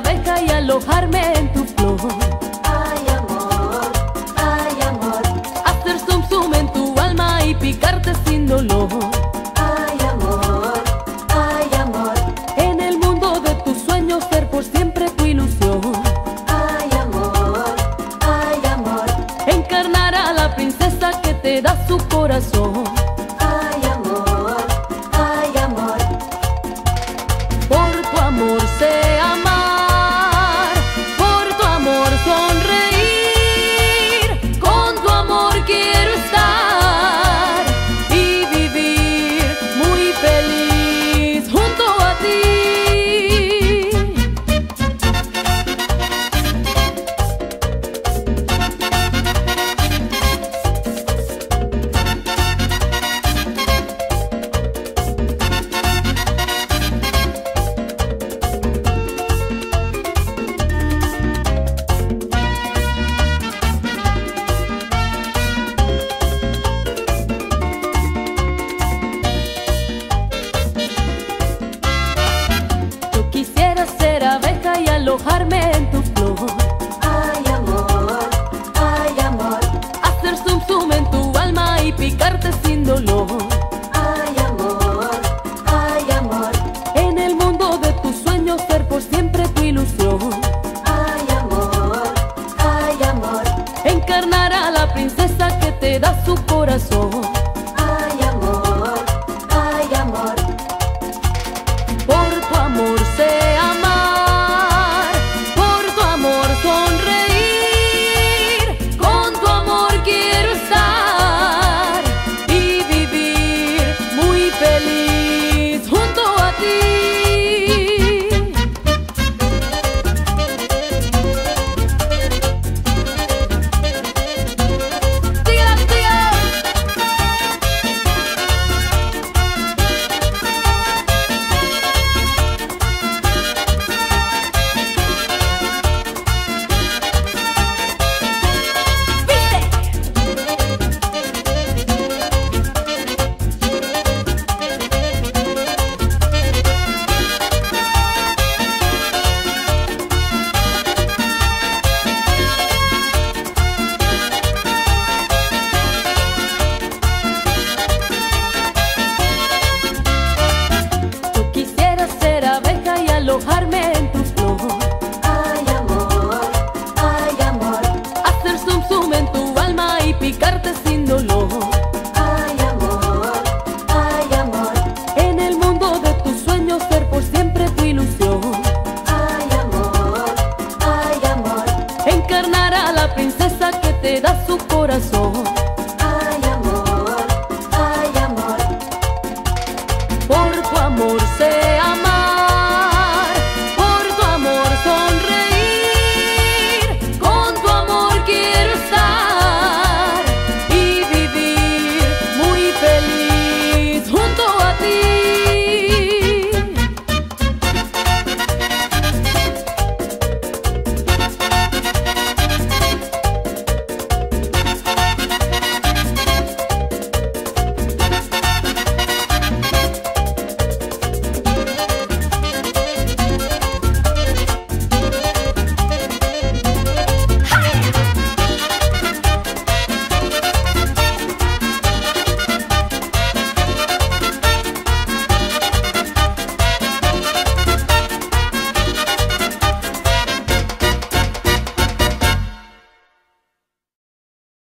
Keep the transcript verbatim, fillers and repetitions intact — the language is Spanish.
abeja y alojarme en tu flor. Ay, amor, ay, amor. Hacer zum zum en tu alma y picarte sin dolor. Ay, amor, ay, amor. En el mundo de tus sueños ser por siempre tu ilusión. Ay, amor, ay, amor. Encarnar a la princesa que te da su corazón. Ay, amor, ay, amor. Por tu amor sé amar, por tu amor sonreír, con tu amor quiero estar y vivir muy feliz junto a ti. Quisiera ser abeja y alojarme en tu flor. Ay, amor, ay, amor. Hacer zum zum en tu alma y picarte sin dolor. Ay, amor, ay, amor. En el mundo de tus sueños ser por siempre tu ilusión. Ay, amor, ay, amor. Encarnar a la princesa que te da su corazón. Ay, amor, ay, amor. Por tu amor sé amar, por tu amor sonreír, con tu amor quiero estar y vivir muy feliz junto a ti. ¡Síguela, síguela! Yo quisiera ser abeja y alojarme en tu flor. Ay, amor, ay, amor. Hacer zum zum en tu alma y picarte sin dolor. Ay, amor, ay, amor. En el mundo de tus sueños ser por siempre tu ilusión. Ay, amor, ay, amor. Encarnar a la princesa que te da su corazón.